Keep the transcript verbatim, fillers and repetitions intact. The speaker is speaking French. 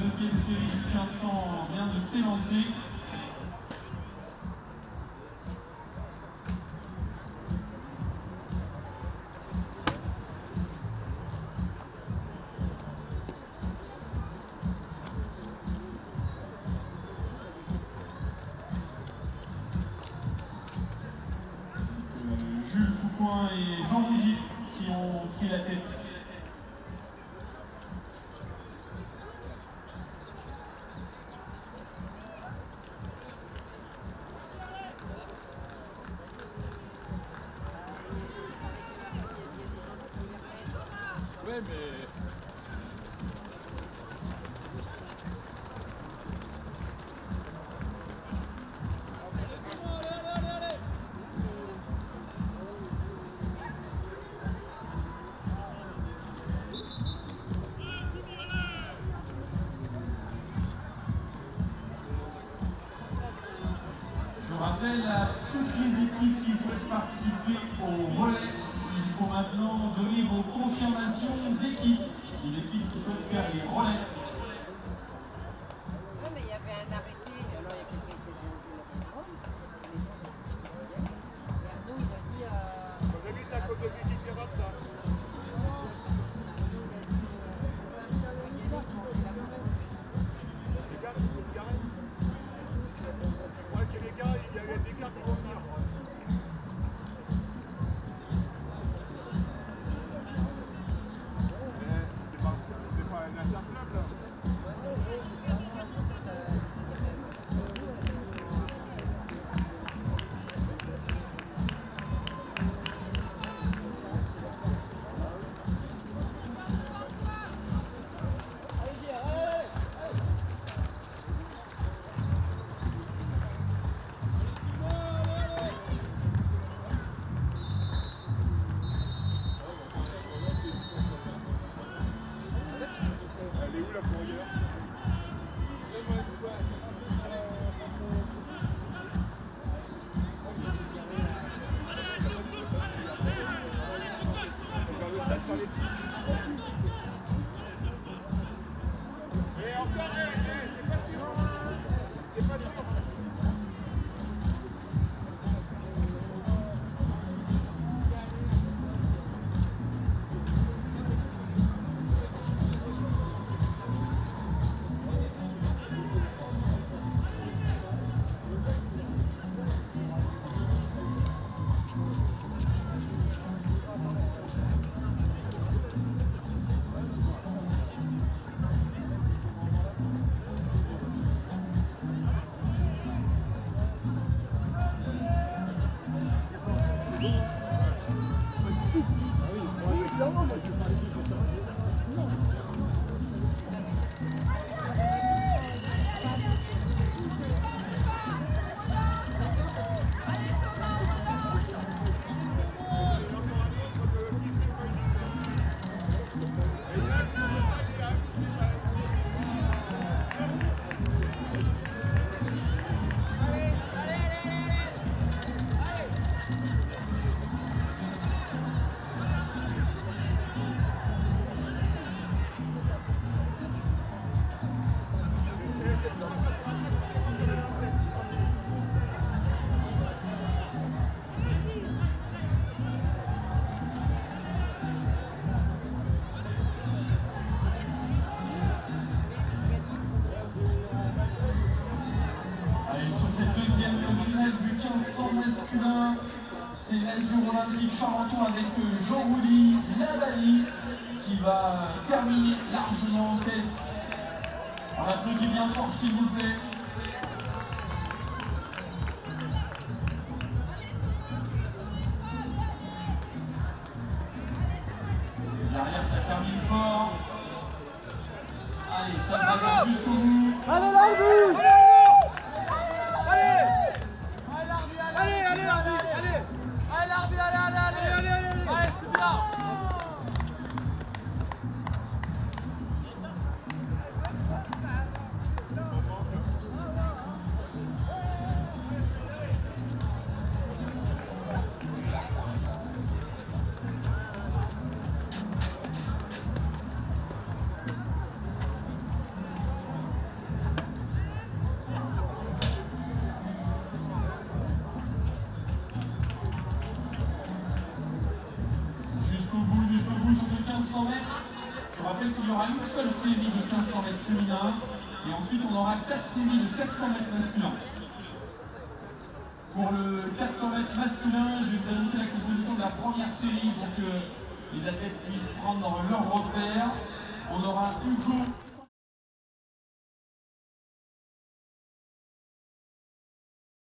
neuvième série du quinze cents vient de s'élancer. Jules Foucoin et Jean Roudy qui ont pris la tête. Ouais, mais... Je rappelle à toutes les équipes qui souhaitent participer au relais, il faut maintenant donner vos confirmations d'équipe. Les équipes qui souhaitent faire les relais. Oui, mais il y avait un arrêté, alors il y a quelqu'un qui a dit la parole. Et Arnaud, il a dit... Euh, Vous avez vu ça, cause de musique pirate, ça? Les gars, c'est une cigarette. Je crois que les gars, il y avait des gars qui vont venir. C'est pas, c'est pas un interclub, là. Elle est où la fourrière? Dans le stade sur les tiges. Et encore, eh, eh, c'est pas sûr. C'est pas sûr. Du quinze cents masculin, c'est l'Azur Olympique Charenton avec Jean Roudy, Lavali qui va terminer largement en tête. On applaudit bien fort s'il vous plaît. Derrière ça termine fort. Allez, ça va jusqu'au bout. Allez l'arbitre! Allez, allez, l'arbitre, allez! Allez, l'arbitre, allez, allez, allez! Allez, allez, allez! Allez, c'est bien! vous sur ce quinze cents mètres. Je rappelle qu'il y aura une seule série de quinze cents mètres féminin et ensuite on aura quatre séries de quatre cents mètres masculins. Pour le quatre cents mètres masculin, je vais vous annoncer la composition de la première série pour que les athlètes puissent prendre leur repère. On aura Hugo